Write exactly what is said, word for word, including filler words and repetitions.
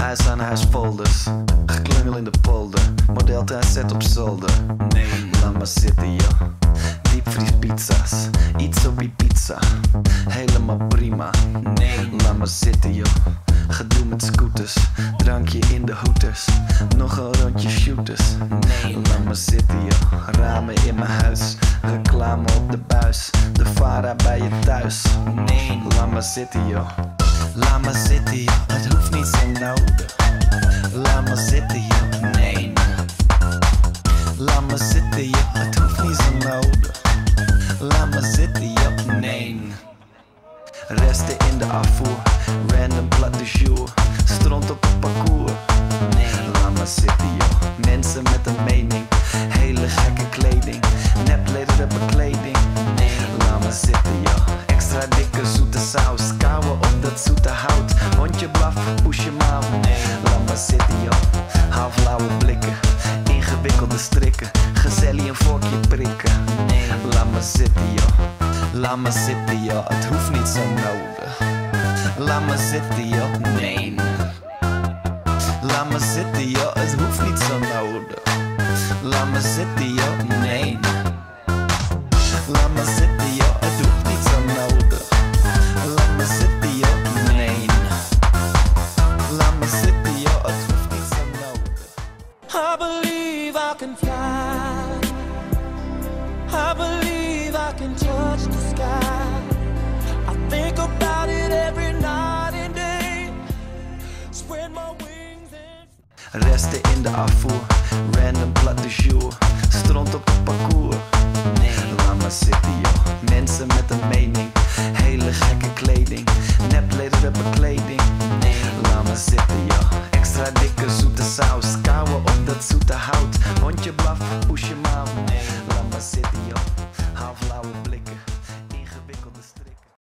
Huis aan huis folders, geklungel in de polder. Modeltuin zet op zolder. Nee, laat maar zitten joh. Diepvriespizza's, iets op die pizza. Helemaal prima. Nee, laat maar zitten joh. Gedoe met scooters, drankje in de hooters. Nog een rondje shooters. Nee, laat maar zitten joh. Ramen in mijn huis, reclame op de buis. De Vara bij je thuis. Nee, laat maar zitten joh. Laat maar zitten joh, het hoeft niet zo nodig. Laat maar zitten joh, nee. Laat maar zitten joh, het hoeft niet zo nodig. Laat maar zitten joh, nee. Resten in de afvoer, random plat de jour. Stront op het parcours, nee. Laat maar zitten joh, mensen met een mening. Hele gekke kleding, neplederen bekleding. Nee, laat maar zitten joh. Extra dikke zoete saus, kauwen op dat zoete hout. Hondje blaf, push je mouw. Nee, laat maar zitten joh. Halflauwe blikken, ingewikkelde strikken. Gezellig een vorkje prikken. Nee, laat maar zitten joh. Laat maar zitten joh, het hoeft niet zo nodig. Laat maar zitten joh, nee. Laat maar zitten joh, het hoeft niet zo nodig. Laat maar zitten joh, nee. Laat maar zitten joh, het hoeft niet zo nodig. Laat maar zitten joh, nee. Laat maar zitten joh, het hoeft niet zo nodig. I believe I can fly. I believe I can touch the sky. I think about it every night and day. Spread my wings and Resten in de afvoer, random plat